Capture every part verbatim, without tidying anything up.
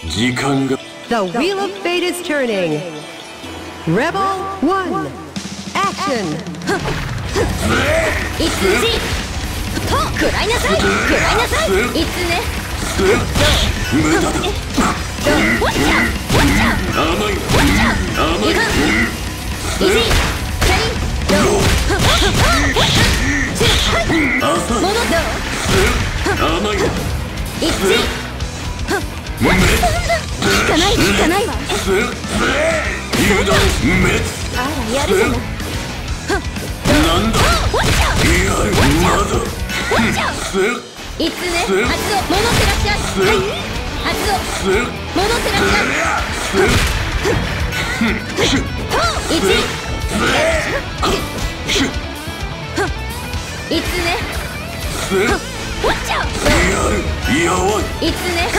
時間が The wheel of fate is turning. Rebel one. Action. いつじと食らいなさい食らいなさいいつね無駄だ。 どうわっちゃわっちゃ甘いわっちゃ甘いいかんいじキャリンどうわっちゃ朝戻どう甘いいつ効かない効かないわ油断滅あらやるじゃないなんだわっちゃいやまだわっちゃいつね発動戻ってらっしゃいはい発動戻ってらっしゃいいちいつねわっちゃやわいいつね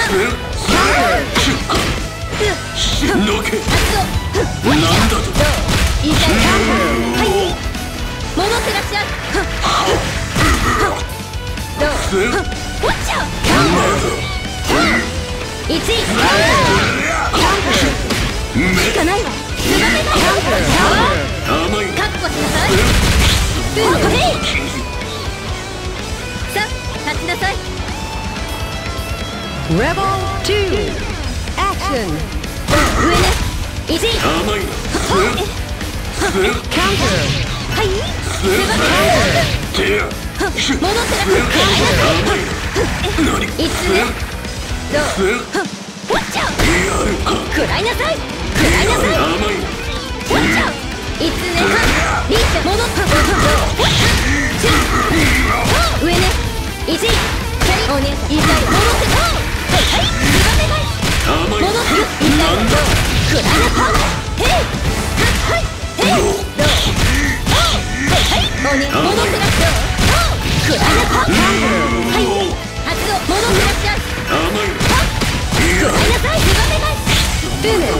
のけ発動なんだといいかいはい戻ってらっしゃいどうわっちゃいち効かないわつばめない甘いカッコしなさいうんへいさあ立ちなさい Rebel two. Action. 上ねいち甘い Counter. はいつばめ手や戻ってらっしゃいいつねどうわっちゃ食らいなさい食らいなさい甘いわっちゃいつねリーチ戻ったわっちゃ上ねいちキャリお姉さん痛い戻ってはいはいつばめない甘い戻って痛い食らいなさいへいはいへいどうはいはいおね戻ってらっしゃい食らいなさいはい発動戻ってらっしゃい甘い食らいなさいつばめない Finish.